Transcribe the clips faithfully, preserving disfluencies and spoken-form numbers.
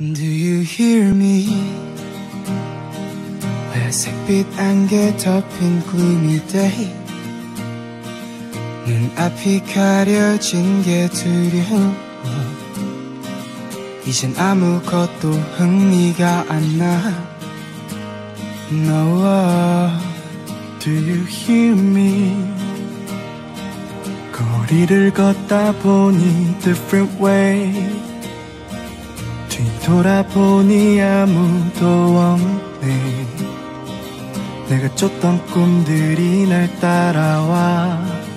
Do you hear me? 회색빛 안개 덮인 gloomy day. 눈앞이 가려진 게 두려워. 이젠 아무것도 흥미가 안 나. No. Do you hear me? 거리를 걷다 보니 different way. 뒤돌아보니 아무도 없네. 내가 쫓던 꿈들이 날 따라와.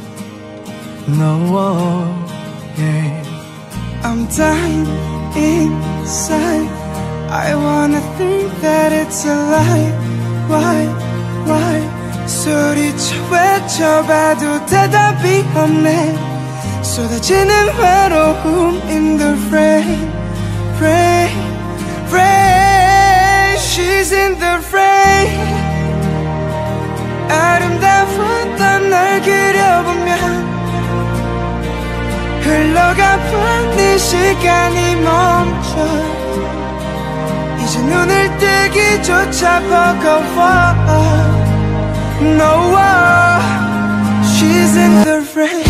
No, yeah. I'm dying inside. I wanna think that it's a lie. Why, why? 소리쳐 외쳐봐도 대답이 없네. 쏟아지는 외로움 in the rain, rain, rain. She's in the rain. 아름다웠던 날 그려보면 흘러가본 이 시간이 멈춰. 이제 눈을 뜨기조차 버거워. No, she's in the rain.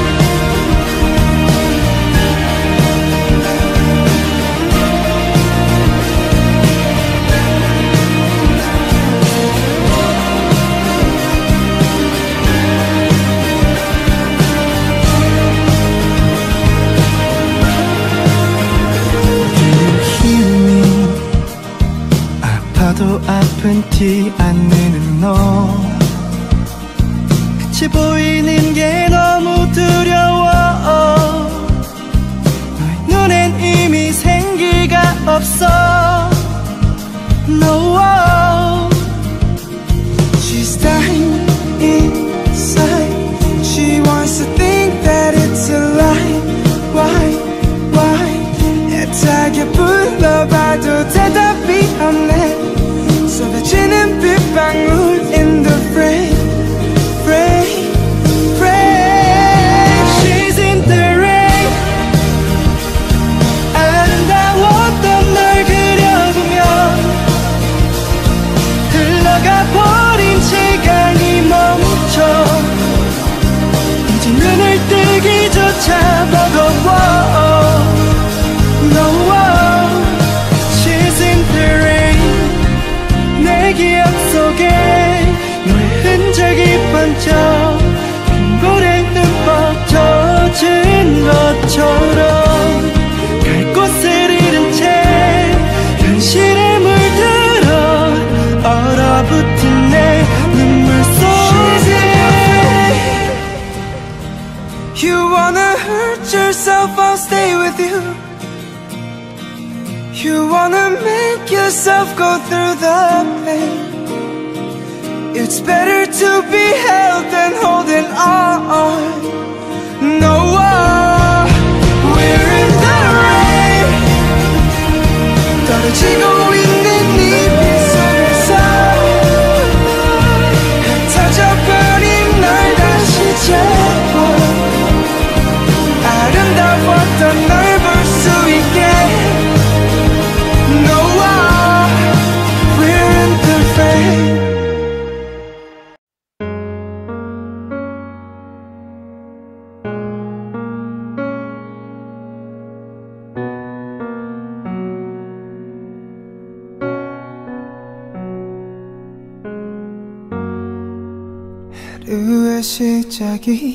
아파도 아픈 티 안 내는 너. 끝이 보이는 게 너무 두려워. 너의 눈엔 이미 생기가 없어. No. She's dying inside. She wants to think that it's a lie. Why, why? 애타게 불러봐도 대답이 없네. 쏟아지는 빗방울 in the rain, rain, rain. She's in the rain. 아름다웠던 널 그려보면 흘러가버린 시간이 멈춰. 이제 눈을 뜨기조차 버거워. No, she's in the rain. 내 기억 속에 너의 흔적이 번져. 빈볼에 흠뻑 젖은 것처럼 갈 곳을 잃은 채 현실에 물들어 얼어붙은 내 눈물 속에. You wanna hurt yourself, I'll stay with you. You wanna make yourself go through the pain. It's better to be held than holding on. No, we're in the rain. 떨어지고 있는 이 빗속에서 흩어져버린 널 다시 잡아. 아름다웠던 널 볼 수 있게. 하루의 시작이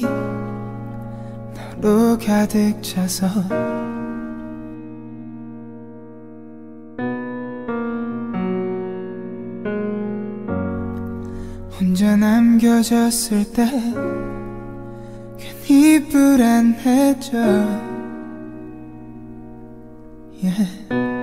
너로 가득 차서 혼자 남겨졌을 때 괜히 불안해져. Yeah.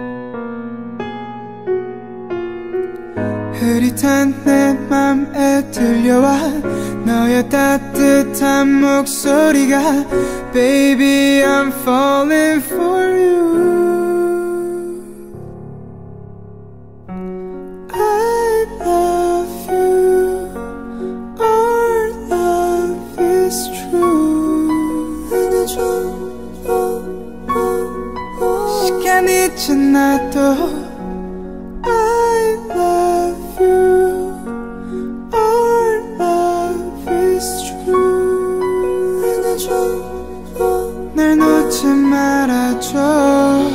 흐릿한 내 맘에 들려와 너의 따뜻한 목소리가. Baby, I'm falling for you. I love you. Our love is true. 시간이 지친 나도 I love you. Our love is true. 안아줘, 날 놓지 말아줘.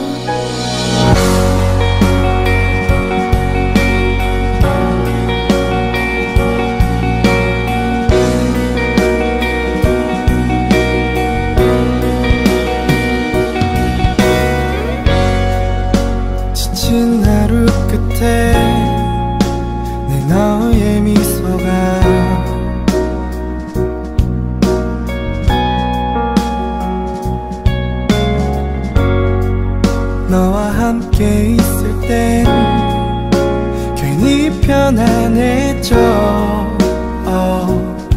지친 하루 끝에 내 너의 미소가 너와 함께 있을 땐 괜히 편안해져. oh.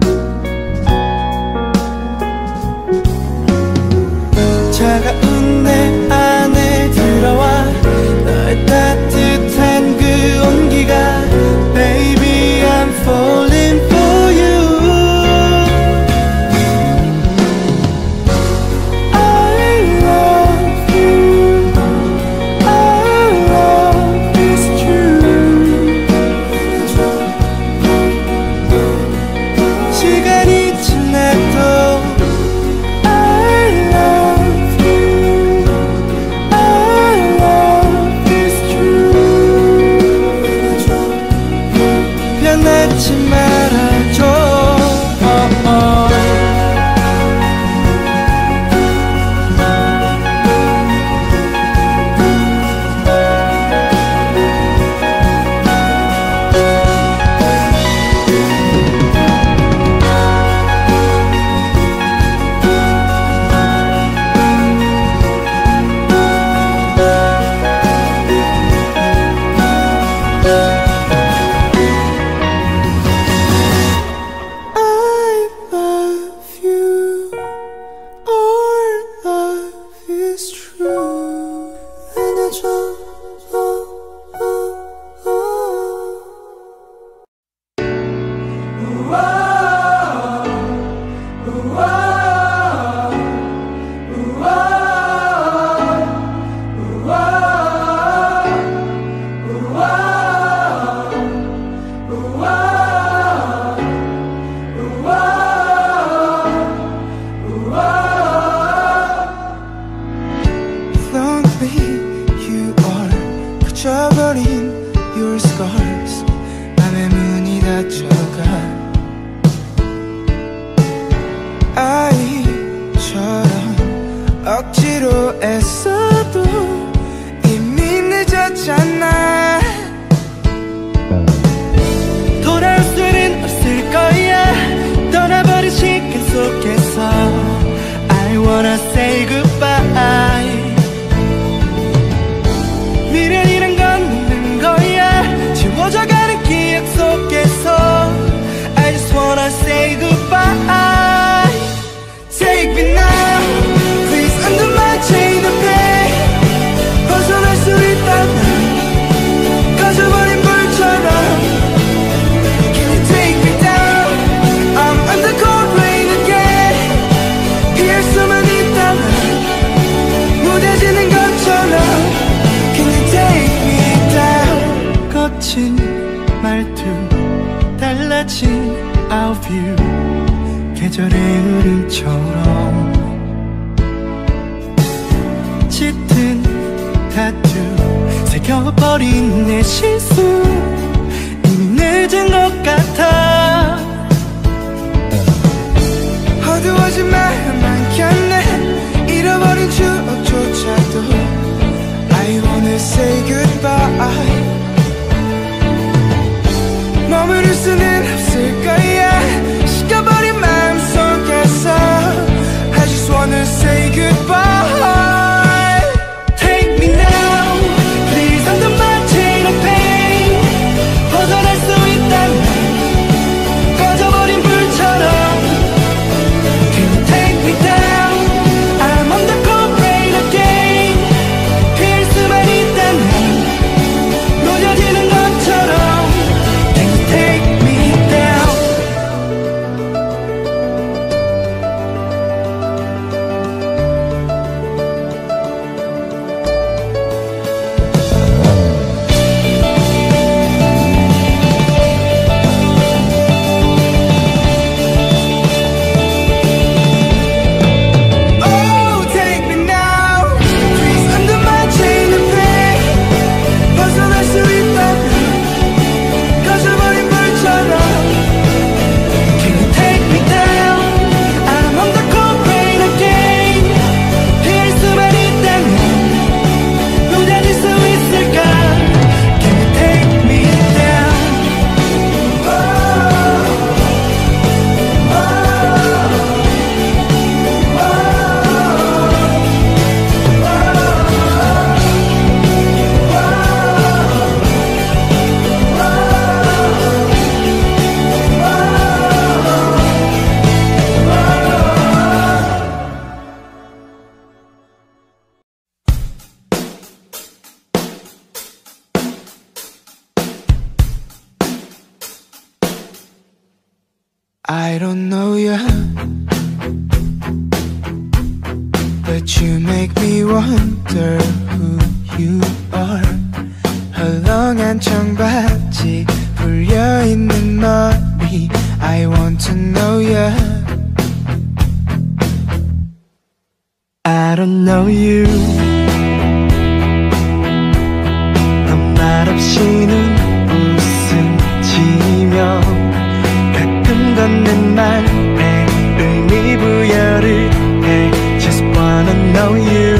차가운 내 안에 들어와 너의 따뜻한 그 온기가 Baby I'm falling for you. I love you. Our love is true. 시간이 지나도 변하지 말아줘. oh, oh. 잊어버린 your scars 맘의 문이 닫혀가. 아이처럼 억지로 애써도 이미 늦었잖아. 돌아올 수는 없을 거야. 떠나버린 시간 속에서 I wanna say goodbye. 미련이란 건 없는 거야. 지워져가는 기억 속에서 I just wanna say goodbye. Take me now, please undo my chain of pain. 벗어날 수 있다면 꺼져버린 불처럼 Can you take me down? I'm under cold rain again. 피할 수만 있다면 무뎌지는 것처럼 거친 말투 달라진 our view 계절의 흐름처럼 짙은 타투 새겨버린 내 실수 이미 늦은 것 같아. 어두워진 마음만 켰네. 잃어버린 추억조차도 I wanna say goodbye. 머무를 수는 없을 거야. 식어버린 마음 속에서 I just wanna say goodbye. Take me now, please undo my chain of pain. 벗어날 수 있다면 꺼져버린 불처럼 Can you take me down? I'm on the cold rain again. 피할 수만 있다면 무뎌지는 것처럼 I don't know you, but you make me wonder who you are. 헐렁한 청바지 풀려있는 머리 I want to know you. I don't know you. 너 말없이는 웃음 지며 가끔 걷는 말에 의미 부여를 해 Just wanna know you.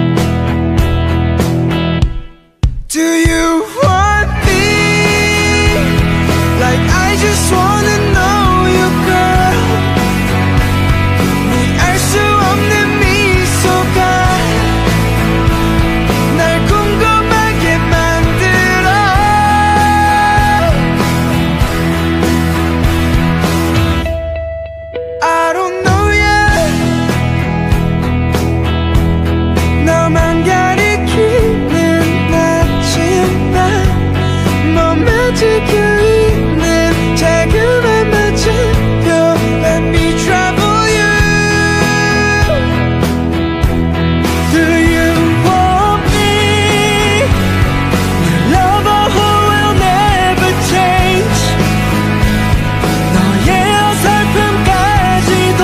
Do you want me like I just wanna know you, girl? 네 알 수 없는 미소가 날 궁금하게 만들어. I don't know yet. 너만 가리키는 나지만 멈춰지고 있는 자그만 마침표 Let me trouble you. Do you want me? Your lover who will never change. 너의 어설픔까지도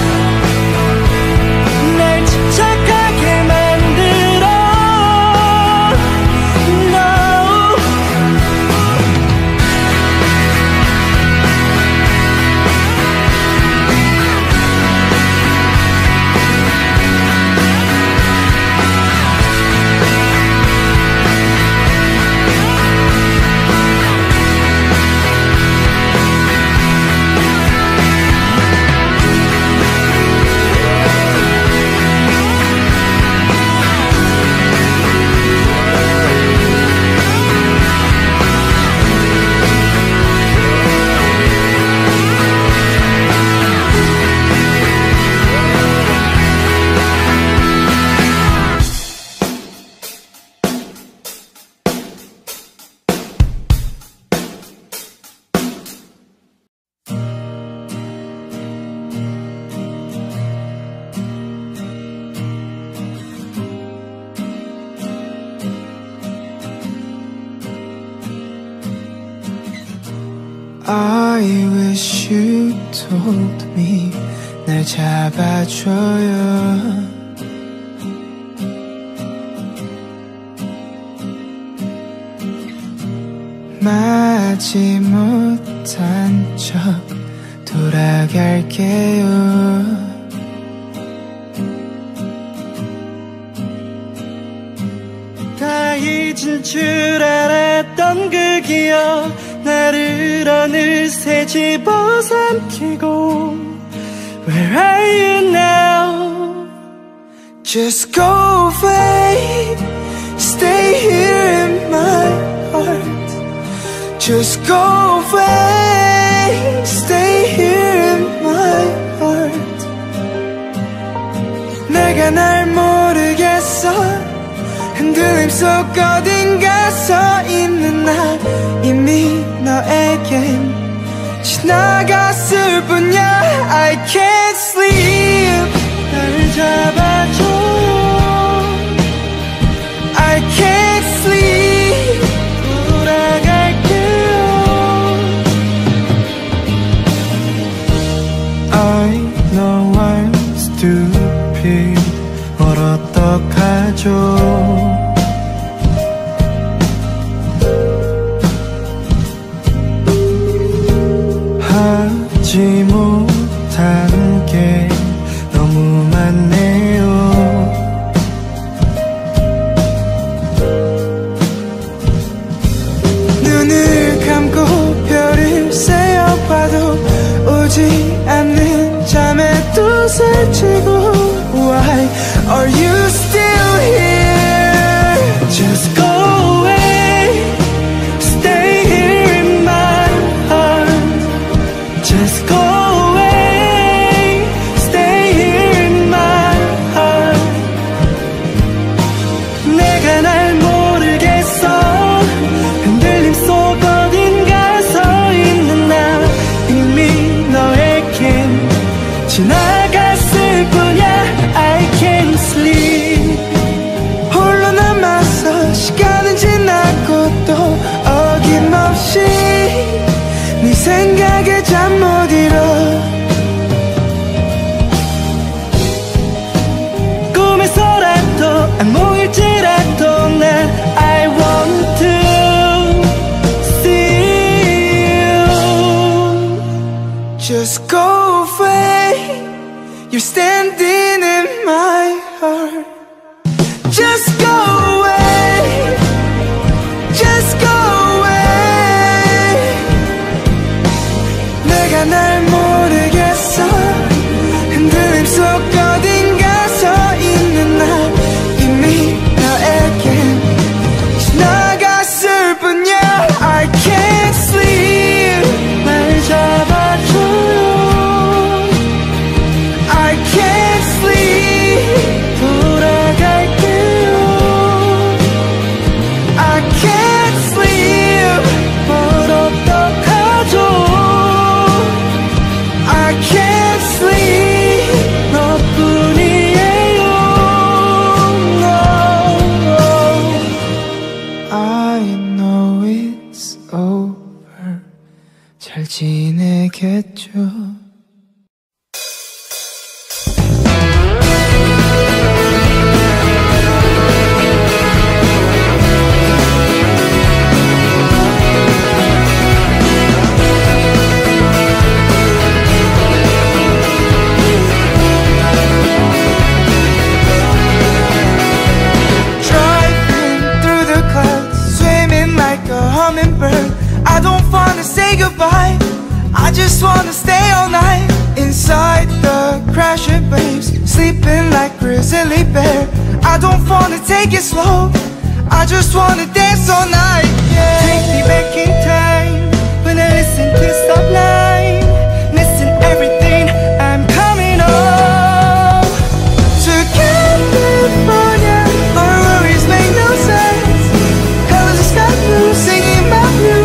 날 침착하게 만들어. No. I wish you told me 날 잡아줘요. 마지 못한 척 돌아갈게요. 다 잊은 줄 알았던 그 기억 나를 어느새 집어삼키고 Where are you now? Just go away. Stay here in my heart. Just go away. Stay here in my heart. 내가 날 모르겠어. 흔들림 속 어딘가 서 있는 나 이미 너에겐 지나갔을 뿐이야. I can't sleep. 날 잡아줘요. I can't sleep. 돌아갈게요. I know I'm stupid. 뭘 어떡하죠? 하지 못한 게 너무 많네요. 눈을 감고 별을 세어봐도 오지 않는 잠에 또 설치고 Why are you still here? Just go away. Stay here in my heart. Just go away. Stay here in my heart. 내가 날 모르겠어. 흔들림 속 어딘가 서 있는 나 이미 너의 with you. I don't wanna say goodbye, I just wanna stay all night. Inside the crashing waves, sleeping like grizzly bear. I don't wanna take it slow, I just wanna dance all night, yeah. Take me back in time, when I listen to Sublime. Listen everything, I'm coming home to California. Our worries make no sense, colors the sky blue, singing my blues.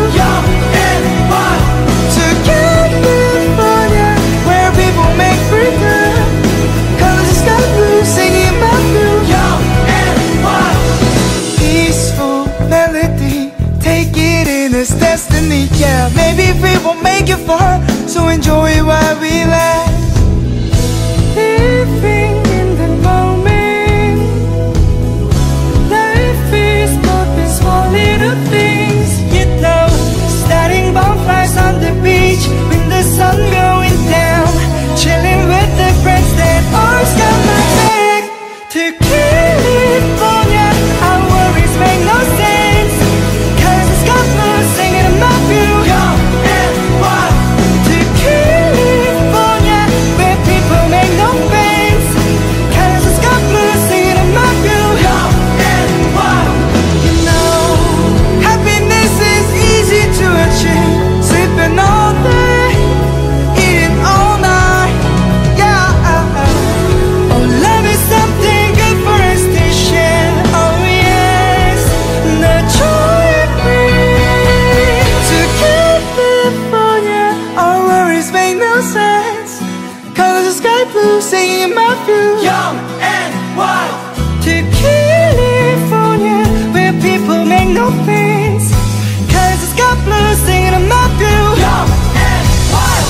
Destiny, yeah. Maybe we won't make it far, so enjoy it while we last. Living in the moment, life is more than small little things. You know, starting bonfires on the beach when the sun going down, chilling with the friends that always got my back. To California, our worries make no sense, cause it's got blue singing in my view. Young and wild. To California, where people make no sense, cause it's got blue singing in my view. Young and wild. You know, happiness is easy to achieve, sleeping all day, eating all night, yeah. Oh, love is something good for us to share. Oh yes, the joy it brings. To California, our worries make no sense, colors of sky blue singing in my view. Young and wild. To California, where people make no sense, cause it's got blue singing in my view. Young and wild.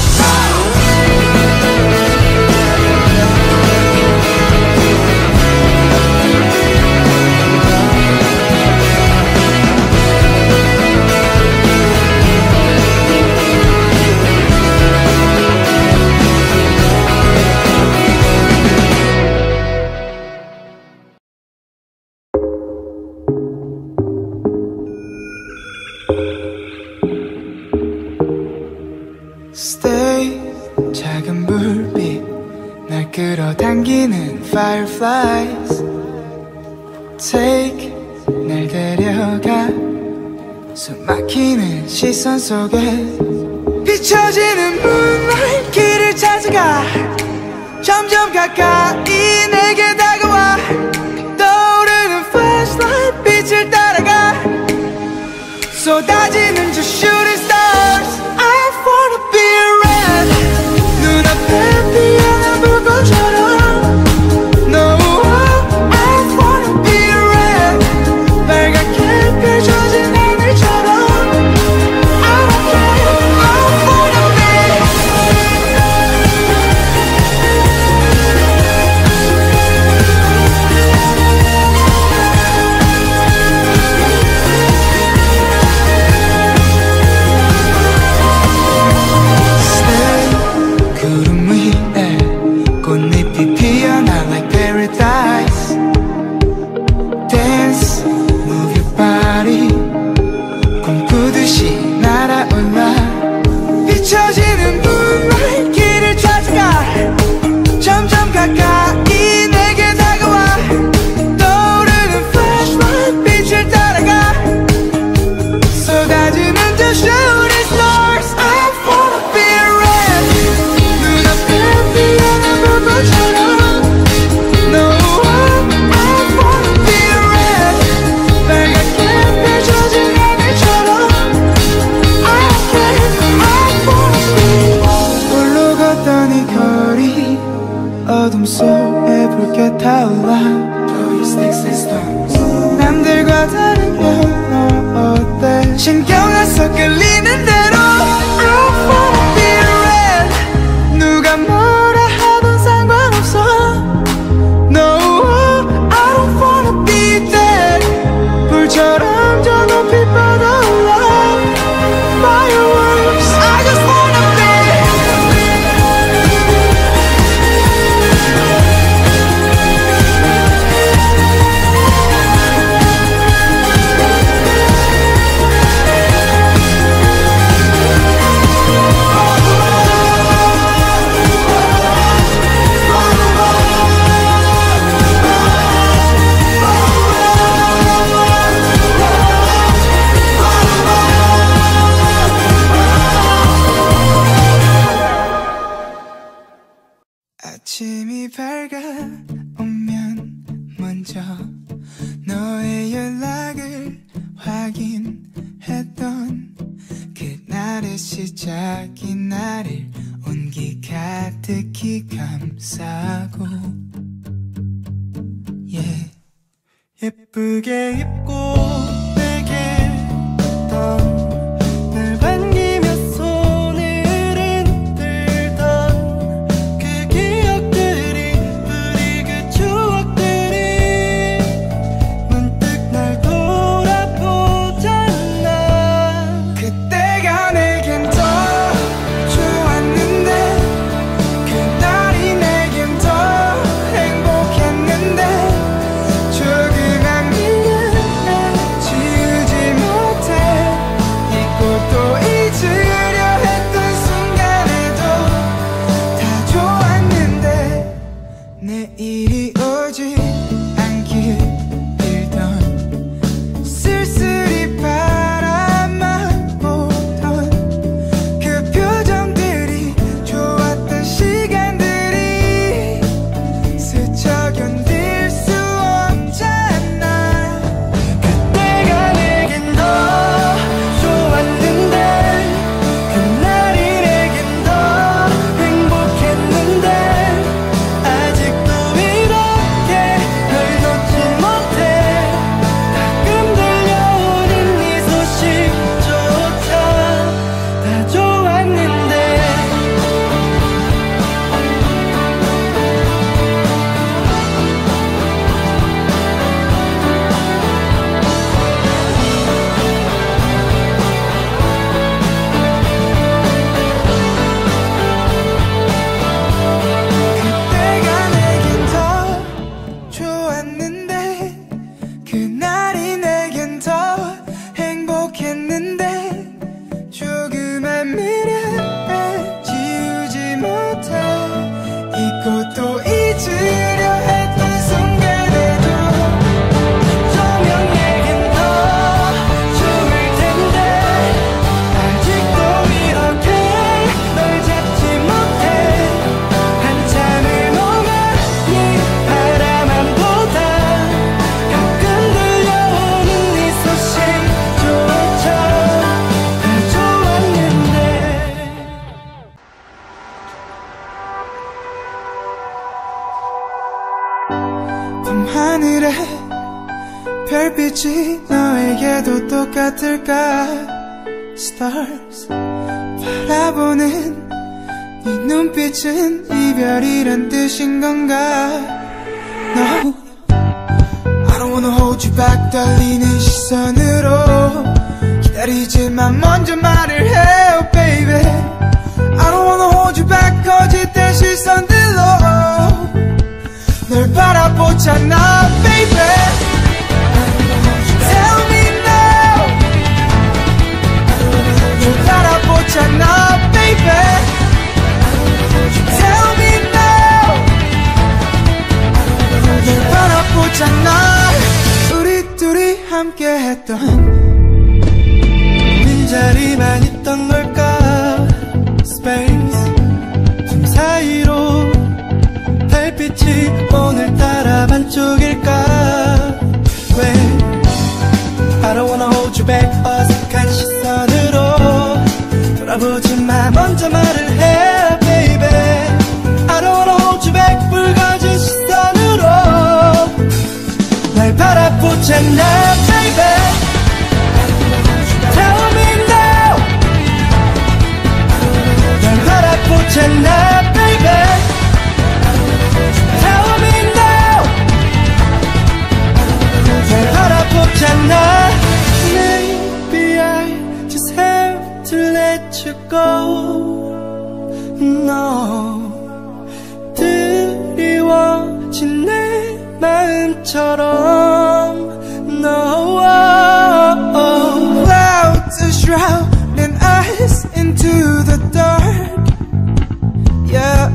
Stay, 작은 불빛 날 끌어당기는 fireflies. Take, 날 데려가 숨막히는 시선 속에 비춰지는 moonlight 길을 찾아가. 점점 가까이 내게 다가와. 떠오르는 flashlight 빛을 따라가. 쏟아지는 저 shooting stars. I wanna be red. 눈앞에 피어난 불꽃처럼. No, I wanna be red. 빨갛게 펼쳐진 하늘처럼. I don't care, I wanna be. 비춰지는 moonlight 길을 찾아가. 점점 가까이 내게 다가와. 떠오르는 flashlight 빛을 따라가. 쏟아지는 저 shooting stars. I wanna be red. 눈앞에 피어난 불꽃처럼. No, I wanna be red. 빨갛게 펼쳐진 하늘처럼. I 홀로 걷던 이 거리 어둠 속에 붉게 타올라. 남들과 다른 건 어때? 신경 안 써 끌리는 대로. I wanna be red. 먼저 너의 연락을 확인했던 그날의 시작이 나를 온기 가득히 감싸고 yeah. 예쁘게 입고 내게 던 날 반기며 손을 흔들던 그 기억들이 우리 그 추억들이 문득 날 돌아보잖아. 그때가 내겐 더 좋았는데 그날이 내겐 더 행복했는데 조그만 미련을 지우지 못해 잊고 또 잊으려 했던 순간에도 다 좋았는데 내일이 오지 않길 빌던 쓸쓸히 바라만 보던 그 표정들이 좋았던 시간들이 스쳐 견딜 수 없잖아. 그때가 내겐 더 좋았는데 그날이 내겐 더 행복했는데 아직도 이렇게 널 놓지 못해. 가끔 들려오는 네 소식조차 다 좋았는데 그때가 내겐 더 좋았는데 그날이 내겐 더 행복했는데 조그만 미련을 지우지 못해 잊고 또 잊으려 했던 순간에도 어쩌면 내겐 더 좋을 텐데 아직도 이렇게 널 잡지 못해. 한참을 멍하니 바라만 보다 가끔 들려오는 네 소식조차 다 좋았는데 밤하늘에 별빛이 너에게도 똑같을까. Stars 바라보는 네 눈빛은 이별이란 뜻인 건가. No, I don't wanna hold you back. 떨리는 시선으로 기다리지만 먼저 말을 해요 baby. I don't wanna hold you back. 거짓된 시선들로 널 바라보잖아 baby. Tell me now. 널 바라보잖아 baby. Tell me now. 널 바라보잖아. 우리 둘이 함께 했던 빈자리만 있던 걸까. Space 틈 사이로 달빛이 오늘따라 반쪽일까. 왜 I don't wanna hold you back. 어색한 시선으로 돌아보지마 먼저 말을 해 baby. I don't wanna hold you back. 붉어진 시선으로 날 바라보잖아 baby. Tell me now. 날 바라보잖아 baby. Tell me now. 날 바라보잖아. Maybe I just have to let you go. No, 드리워진 내 마음처럼. No, clouds are shrouding us into the dark. Yeah,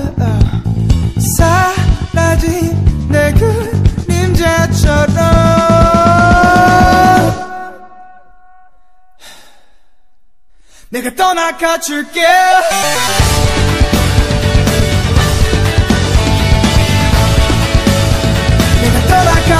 사라진 내 그림자처럼 내가 떠나가줄게. 내가 떠나가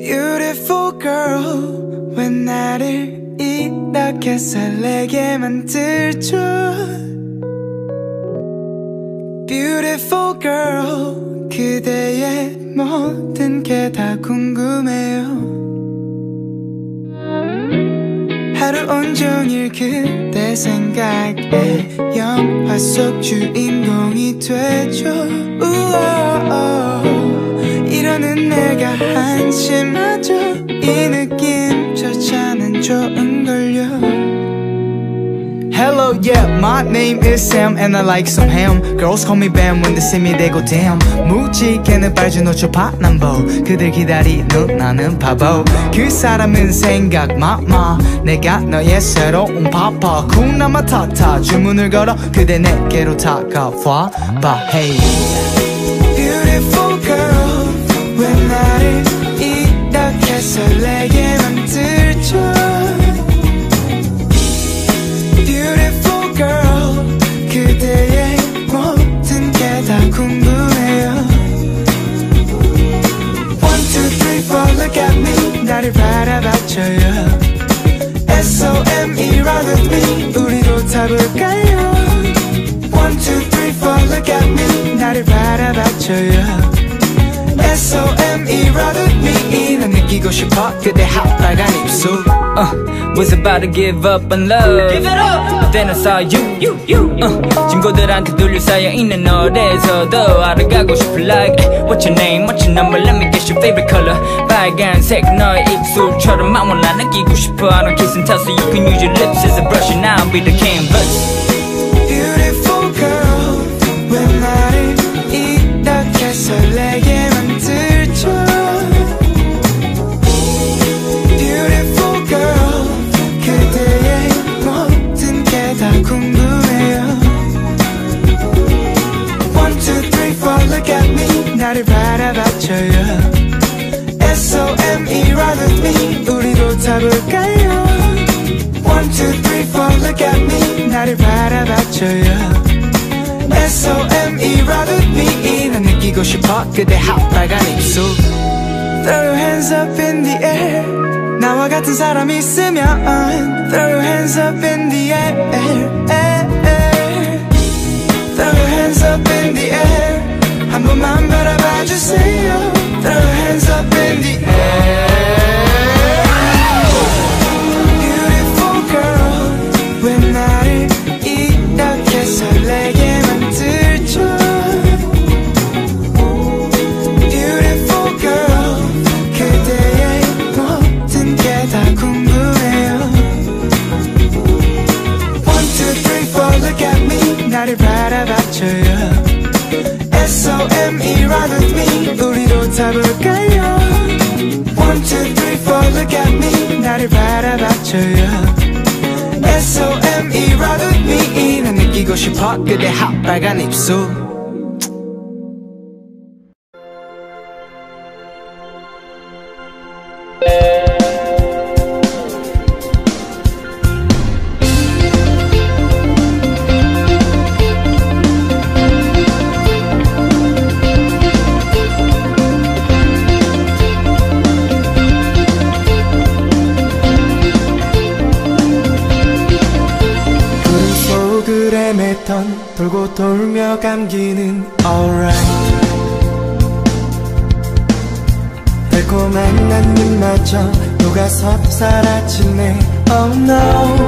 Beautiful girl 왜 나를 이렇게 설레게 만들죠 Beautiful girl 그대의 모든 게 다 궁금해요 하루 온종일 그대 생각에 영화 속 주인공이 되죠 우어, 이러는 내가 한심하죠 이 느낌조차는 좋은걸요 Hello, yeah, my name is Sam and I like some ham Girls call me Bam when they see me they go damn 묵직해는 빨주노초 파남보 그들 기다리는 나는 바보 그 사람은 생각 마마 내가 너의 새로운 파파 쿵나마 타타 주문을 걸어 그대 내게로 다가와 봐 hey Beautiful girl 왜 나를 이렇게 설레게 만들죠 Beautiful girl 그대의 모든 게 다 궁금해요 One, two, three, four, look at me 나를 바라봐줘요 S O M E, ride with me 우리도 타볼까요 One, two, three, four, look at me 나를 바라봐줘요 S O M E, ride with me 난 느끼고 싶어 그대 핫빨간 입술 uh. Was about to give up on love Give it up! But then I saw you, you, you uh. 친구들한테 둘러싸여 있는 너에서도 알아가고 싶어 like What's your name, what's your number, let me guess your favorite color 빨간색 너의 입술처럼 맘 올라 느끼고 싶어 I don't kiss and tell so you can use your lips as a brush and I'll be the canvas Beautiful girl 왜 나를 이렇게 설레게 만들죠 Beautiful girl 그대의 모든 게 다 궁금해요 One, two, three, four, look at me 나를 바라봐줘요 S O M E, ride with me 우리도 타볼까요 One, two, three, four, look at me 나를 바라봐줘요 S O M E, ride with me 난 느끼고 싶어 그대 핫빨간 입술 Throw your hands up in the air 나와 같은 사람이 있으면 Throw your hands up in the air Throw your hands up in the air 한 번만 바라봐주세요 Throw your hands up in the air Beautiful girl 왜 나를 이렇게 설레게 만들죠 Beautiful girl 그대의 모든 게 다 궁금해요 One, two, three, four, look at me 나를 바라봐줘요 S O M E, ride with me 우리도 타볼까요 One, two, three, four, look at me 나를 바라봐줘요 S O M E, ride with me 난 느끼고 싶어 그대 핫빨간 입술 돌고 돌며 감기는 alright 달콤한 난입마저 녹아서 사라지네 oh no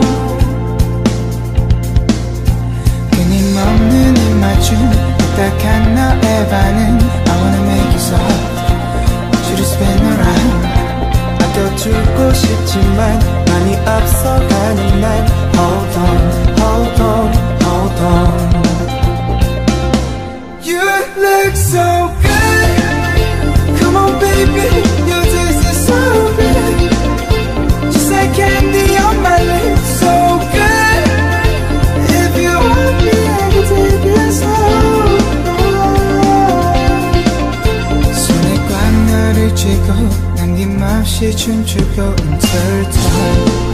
끊임없는 입맞춤 딱딱한 너의 반응 I wanna make you soft want you to spin around 아껴주고 싶지만 많이 앞서가는 날 hold on hold on hold on You look so good Come on baby, your taste is so good Just like candy on my lips, so good If you want me, I can take it slow 손에 꽉 너를 쥐고 남김없이 춤추고 until time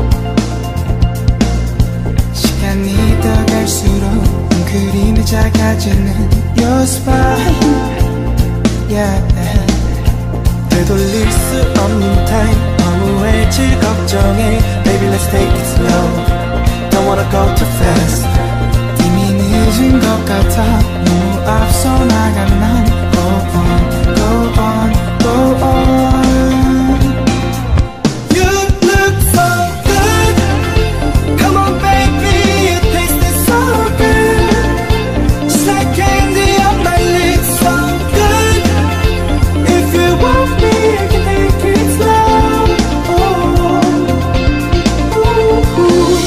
시간이 더 갈수록 그림이 작아지는 your spine yeah. 되돌릴 수 없는 타임 허무해질 걱정해 Baby let's take it slow Don't wanna go too fast 이미 늦은 것 같아 너무 앞서 나간 난 Go on, go on, go on You look so good Come on baby, you taste it so good Just like candy on my lips so good If you want me, I can take it slow oh, ooh, ooh.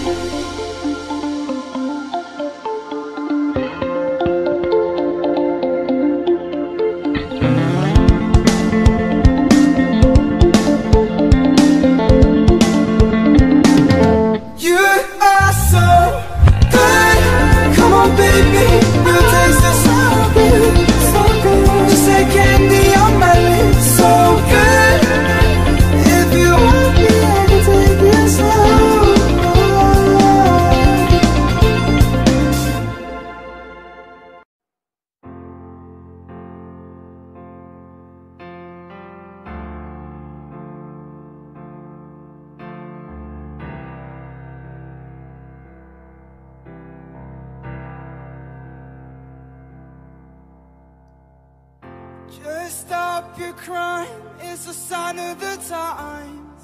Just stop your crying, it's a sign of the times.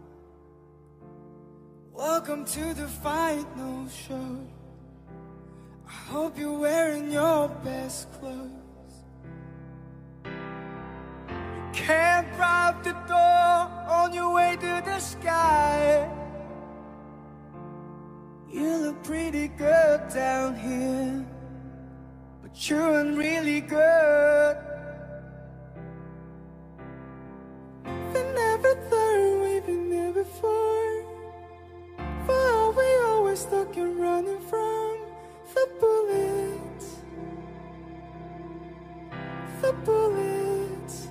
Welcome to the final show. I hope you're wearing your best clothes. You can't drive the door on your way to the sky. You look pretty good down here, but you ain't really good. Never thought we've been there before. Why are we always stuck and running from the bullets? The bullets.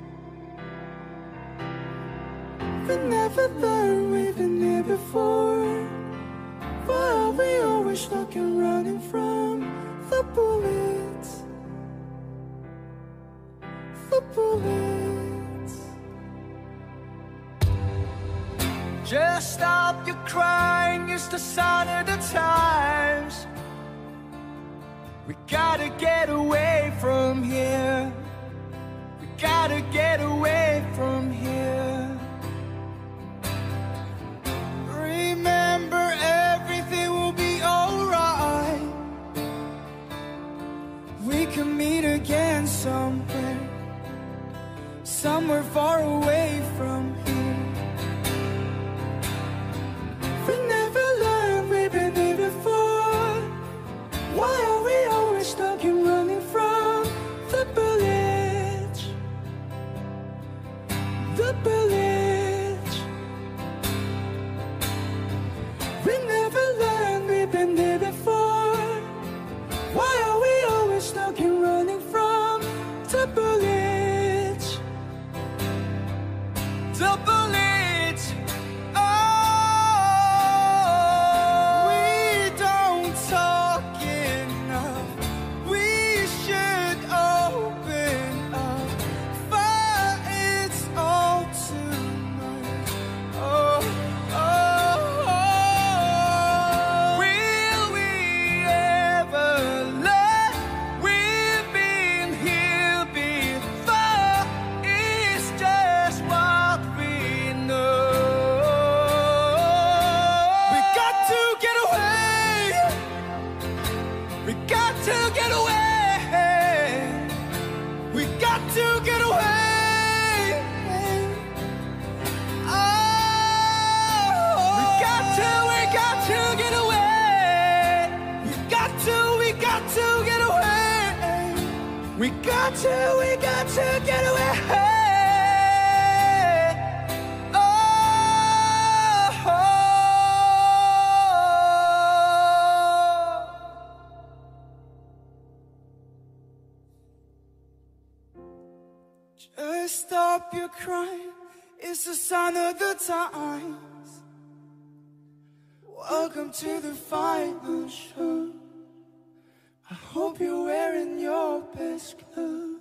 We never thought we've been there before. Why are we always stuck and running from the bullets? The bullets. Just stop your crying, it's the sign of the times. We gotta get away from here. We gotta get away from here. Remember, everything will be alright. We can meet again somewhere, somewhere far away from here. We never learned we've been here before. Why are we always stuck and running from the bullets? The bullets. We never learned we've been here before. Why are we always stuck and running from the bullets? The bullets. We got to, we got to get away. Oh, oh. Just stop your crying, it's a sign of the times. Welcome to the final show. I hope you're wearing your best clothes.